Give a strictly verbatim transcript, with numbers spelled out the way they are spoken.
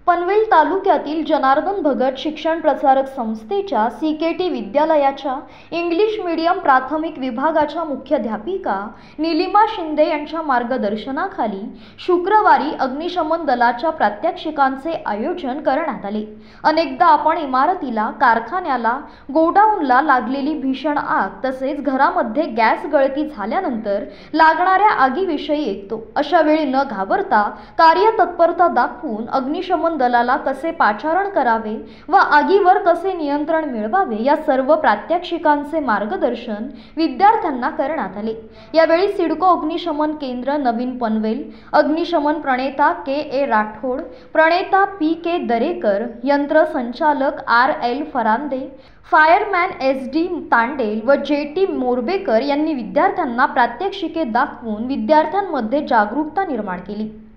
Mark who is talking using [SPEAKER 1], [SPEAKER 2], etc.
[SPEAKER 1] पनवेल तालुक्यातील जनार्दन भगत शिक्षण प्रसारक संस्थेच्या सी के टी विद्यालयाच्या इंग्लिश मीडियम प्राथमिक विभागाच्या मुख्याध्यापिका नीलिमा शिंदे यांच्या मार्गदर्शनाखाली शुक्रवारी अग्निशमन दलाच्या प्रात्यक्षिकांचे आयोजन करण्यात आले। अनेकदा आपण इमारतीला, कारखान्याला, गोडाऊनला लागलेली भीषण आग तसेच घरामध्ये गॅस गळती झाल्यानंतर लागणाऱ्या आगीविषयी ऐकतो। अशा वेळी न घाबरता कार्यतत्परता दाखवून अग्निशमन दलाला कसे पाचारण करावे व आगीवर कसे नियंत्रण मिळवावे या सर्व प्रात्यक्षिकांचे मार्गदर्शन विद्यार्थ्यांना करण्यात आले। यावेळी सिडको अग्निशमन केंद्र नवीन पनवेल, अग्निशमन प्रणेता के ए राठोड, प्रणेता पी के दरेकर, यंत्र संचालक R L Farande, fireman S D Tandel व जे टी मोरबेकर यांनी विद्यार्थ्यांना प्रात्यक्षिके दाखवून विद्यार्थ्यांमध्ये जागरूकता निर्माण केली।